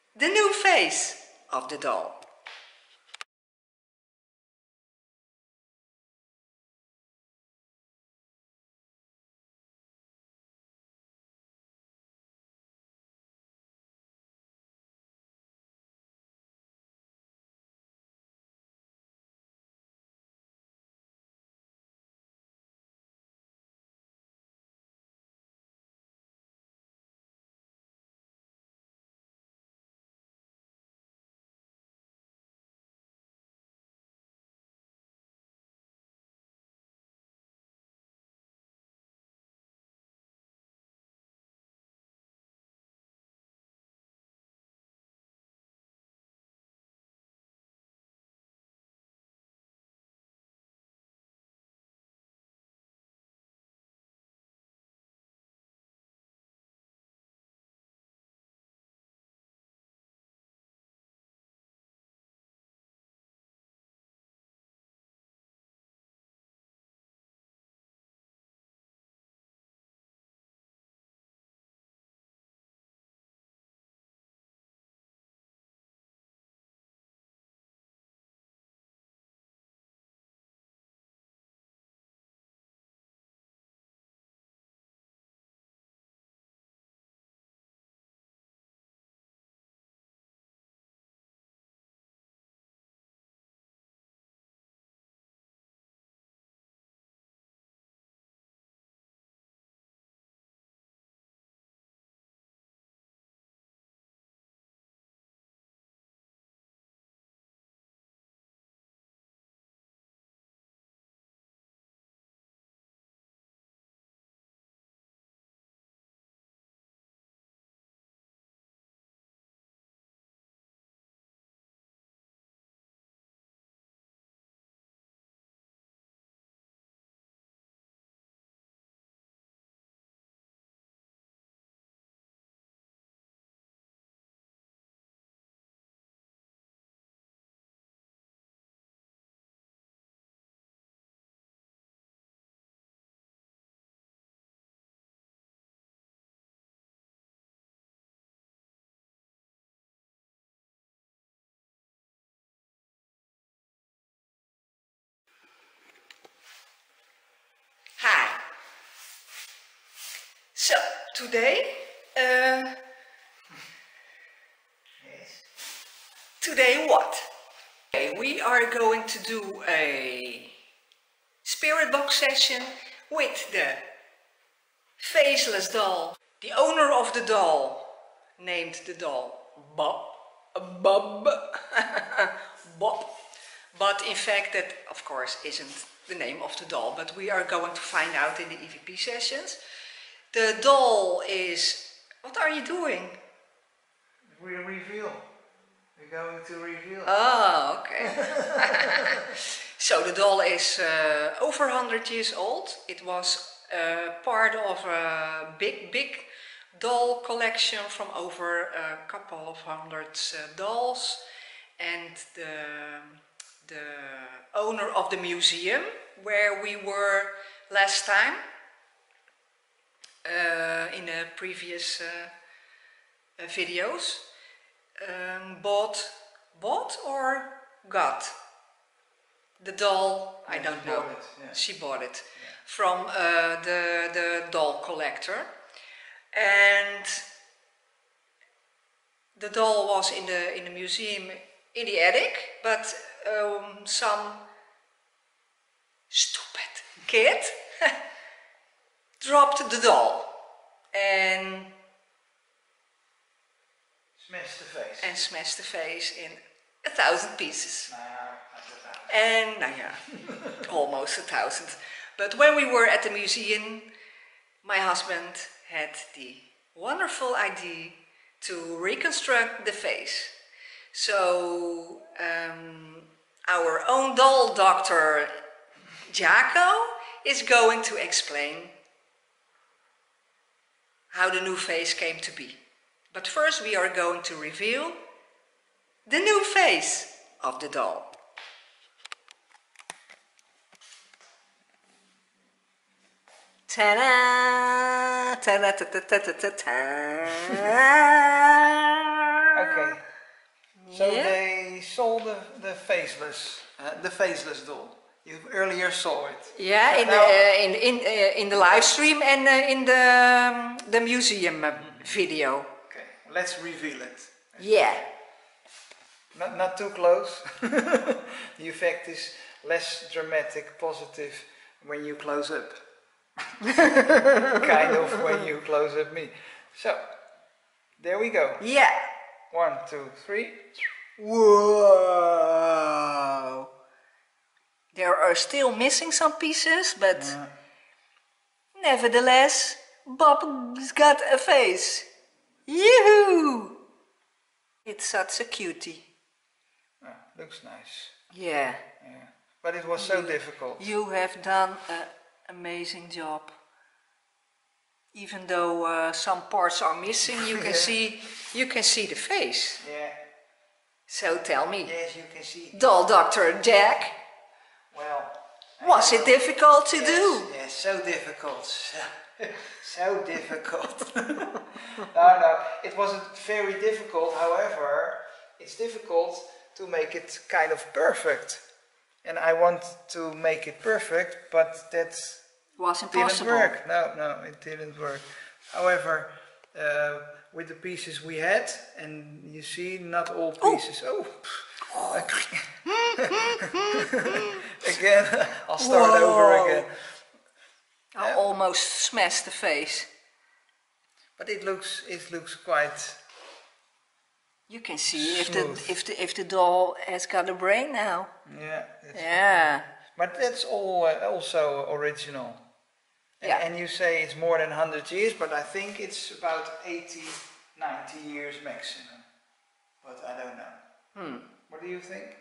the new face of the doll. Hi. So today, today what? Okay, we are going to do a spirit box session with the faceless doll. The owner of the doll named the doll Bob. Bob. Bob. But in fact that of course isn't the name of the doll, but we are going to find out in the EVP sessions. The doll is... What are you doing? We reveal. We're going to reveal. Oh, okay. So the doll is over 100 years old. It was part of a big doll collection from over a couple of hundred dolls, and the owner of the museum where we were last time in the previous videos bought or got the doll. I don't know. She bought it from the doll collector, and the doll was in the museum in the attic, but some stupid kid dropped the doll and smashed the face in 1,000 pieces. And almost 1,000. But when we were at the museum, my husband had the wonderful idea to reconstruct the face. So our own doll doctor Jaco is going to explain how the new face came to be. But first we are going to reveal the new face of the doll. Ta-da! Ta-da-ta-ta-ta-ta-ta! Okay. doll, the faceless doll. You earlier saw it. Yeah, in the live stream and in the museum video. Okay, let's reveal it. Yeah. Not too close. The effect is less dramatic, positive when you close up. Kind of when you close up me. So, there we go. Yeah. 1, 2, 3. Whoa. There are still missing some pieces, but nevertheless, Bob's got a face. Yoo-hoo! It's such a cutie. Looks nice. Yeah. Yeah. But it was so difficult. You have done an amazing job. Even though some parts are missing, you can see the face. Yeah. So tell me, Yes, you can see. Doll Dr. Jack, Well. was it difficult to do? Yes, so difficult. So difficult. No, it wasn't very difficult. However, it's difficult to make it kind of perfect. And I want to make it perfect, but that Was didn't impossible. work. No, it didn't work. However, with the pieces we had, and you see, not all pieces. Oh. Again, I'll start over again. I almost smashed the face. But it looks quite. You can see Smooth. if the doll has got a brain now. Yeah. Yeah. But that's all also original. Yeah. And you say it's more than 100 years, but I think it's about 80, 90 years maximum. But I don't know. What do you think?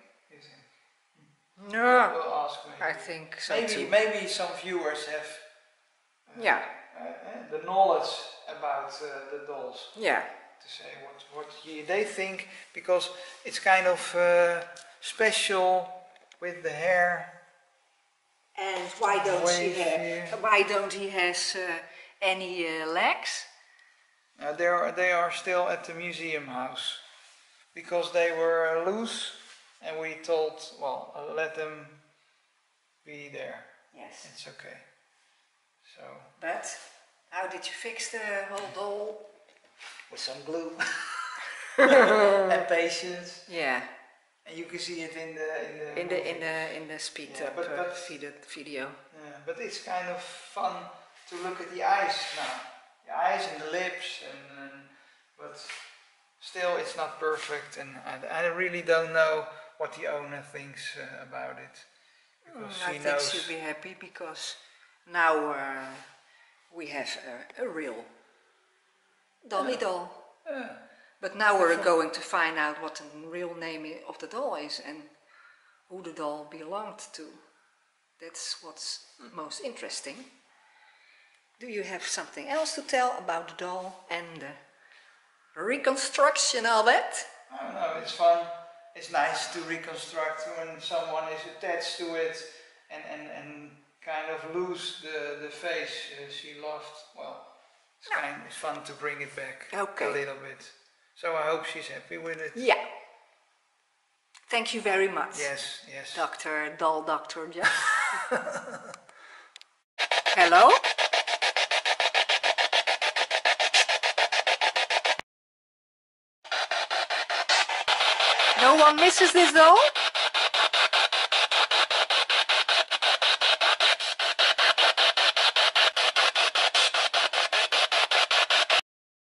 No. We'll ask me. I think so too. Maybe some viewers have Yeah. the knowledge about the dolls Yeah. to say what they think, because it's kind of special with the hair. And why don't he has any legs? They are still at the museum house because they were loose, and we told, well, let them be there. Yes. It's okay. So But how did you fix the whole doll? with some glue and patience, Yeah. and you can see it in In the speed Yeah, up but video. but it's kind of fun to look at the eyes now. The eyes and the lips, but still it's not perfect, and I really don't know what the owner thinks about it. Because I she think knows. she'll be happy because now we have a real dolly doll. But now we're going to find out what the real name of the doll is and who the doll belonged to. That's what's most interesting. Do you have something else to tell about the doll and the reconstruction of it? I don't know, it's fun. It's nice to reconstruct when someone is attached to it and kind of lose the face she loved. Well, it's fun to bring it back a little bit. So I hope she's happy with it. Yeah. Thank you very much. Yes. Dr. Jack. Hello? No one misses this doll?